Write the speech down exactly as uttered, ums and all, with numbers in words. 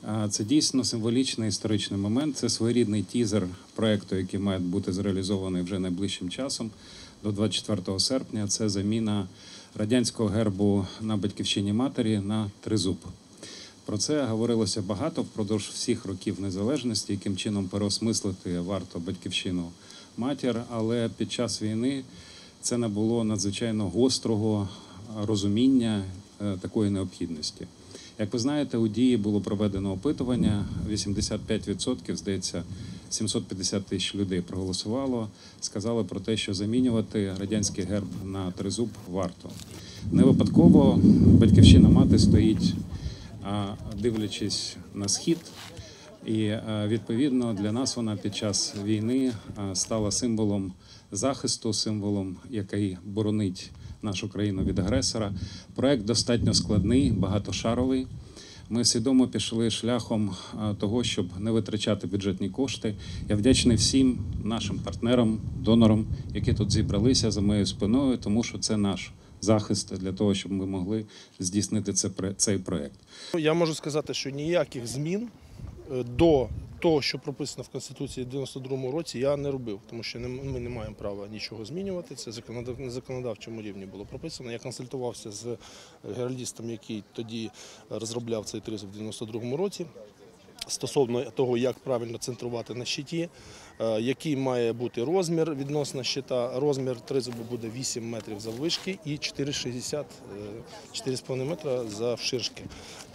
Це дійсно символічний історичний момент. Це своєрідний тізер проєкту, який має бути зреалізований вже найближчим часом, до двадцять четвертого серпня. Це заміна радянського гербу на батьківщині матері на тризуб. Про це говорилося багато впродовж всіх років незалежності, яким чином переосмислити варто батьківщину матір, але під час війни це набуло надзвичайно гострого розуміння такої необхідності. Як ви знаєте, у Дії було проведено опитування, вісімдесят п'ять відсотків, здається, сімсот п'ятдесят тисяч людей проголосувало, сказали про те, що замінювати радянський герб на тризуб варто. Не випадково батьківщина мати стоїть, дивлячись на схід, і відповідно для нас вона під час війни стала символом захисту, символом, який боронить нашу країну від агресора. Проект достатньо складний, багатошаровий. Ми свідомо пішли шляхом того, щоб не витрачати бюджетні кошти. Я вдячний всім нашим партнерам, донорам, які тут зібралися за моєю спиною, тому що це наш захист для того, щоб ми могли здійснити цей проект. Я можу сказати, що ніяких змін до того, що прописано в Конституції в дев'яносто другому році, я не робив, тому що ми не маємо права нічого змінювати. Це на законодавчому рівні було прописано. Я консультувався з геральдістом, який тоді розробляв цей тризуб в дев'яносто другому році, стосовно того, як правильно центрувати на щиті, який має бути розмір відносно щита. Розмір тризубу буде вісім метрів заввишки і чотири шістдесят, чотири з половиною метра завширшки.